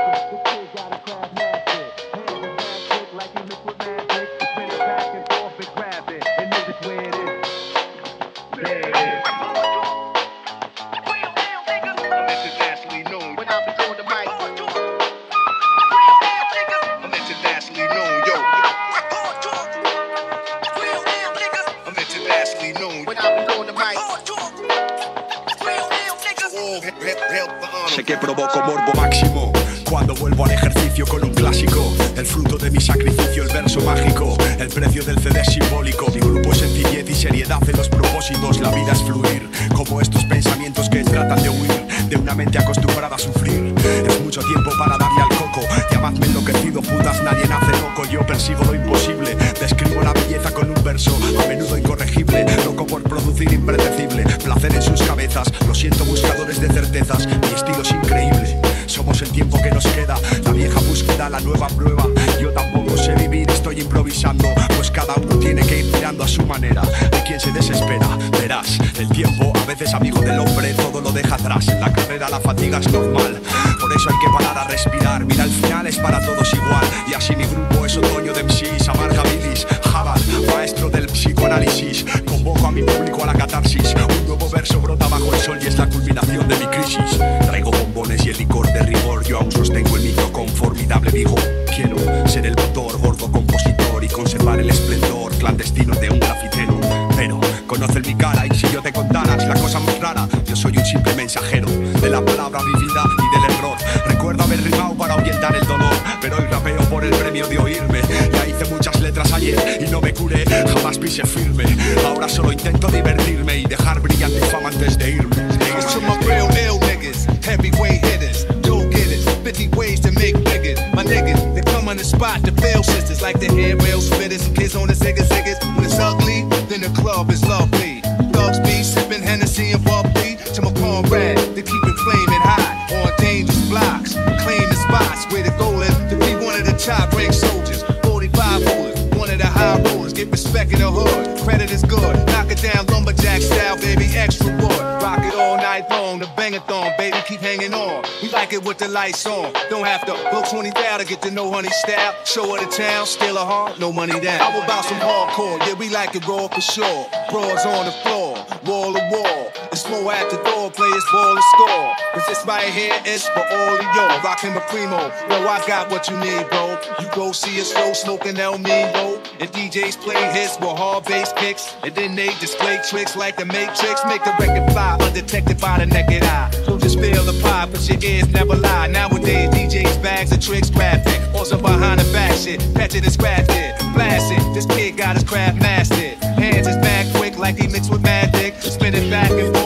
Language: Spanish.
Sé que provoco morbo máximo cuando vuelvo al ejercicio con un clásico. El fruto de mi sacrificio, el verso mágico. El precio del CD es simbólico. Mi grupo es sencillez y seriedad en los propósitos. La vida es fluir, como estos pensamientos que tratan de huir de una mente acostumbrada a sufrir. Es mucho tiempo para darle al coco. Llamadme enloquecido, putas, nadie nace loco. Yo persigo lo imposible, describo la belleza con un verso a menudo incorregible. Loco por producir impredecible, placer en sus cabezas. Lo siento, buscadores de certezas, mi estilo es increíble. Somos el tiempo que nos queda, la vieja búsqueda, la nueva prueba. Yo tampoco sé vivir, estoy improvisando, pues cada uno tiene que ir tirando a su manera. Hay quien se desespera, verás, el tiempo a veces amigo del hombre todo lo deja atrás. En la carrera la fatiga es normal, por eso hay que parar a respirar. Mira, el final es para todos igual, y así mi grupo es otoño de MCs, amarga bilis, Jabal, maestro del psicoanálisis. Convoco a mi público a la catarsis, un nuevo verso brota bajo el sol y es la culminación de mi crisis. Traigo bombones y el licor de rigor, yo aún sostengo el micro con formidable vigor. Quiero ser el motor, gordo compositor y conservar el esplendor clandestino de un grafitero. Pero conocen mi cara y si yo te contaras la cosa más rara, yo soy un simple mensajero de la palabra vivida y del error. Recuerdo haber rimado para ahuyentar el dolor, pero hoy rapeo por el premio de oírme. Ya hice muchas letras ayer y no me curé, jamás pise firme. Ahora solo intento divertirme y dejar brillante fama antes de irme. To my real ill niggas, heavyweight hitters, go getters, 50 ways to make bigger. My niggas, they come on the spot to fail sisters like the hair rail spitters and kids on the ziggas. When it's ugly, then the club is lovely. Thugs be sipping Hennessy and bubbly to my comrade, they keep it flaming hot on dangerous blocks, claim the spots where the goal is to be one of the top rank soldiers. 45 rollers, one of the high rollers, get respect in the hood, credit is good, knock it down lumberjack style, baby, extra wood, rock it all night long, the bang-a-thon, baby, keep hanging on, we like it with the lights on, don't have to blow 20 down to get to know honey style, show her the town, steal a heart, no money down. How about some hardcore, yeah, we like it raw for sure, bras on the floor, wall to wall, it's more at the door, players ball and score, cause this right here is for all of y'all, rockin' my primo, yo, I got what you need, bro, you go see us go smoking El Mino, and DJs play hits with hard bass kicks, and then they display tricks like the Matrix, make the record fly undetected by the naked eye. So just feel the pie, but your ears never lie. Nowadays DJs bags of tricks graphic, also behind the back shit, patch it and scratch it, blast it. This kid got his craft mastered, hands is mad quick like he mixed with magic, spin it back and forth.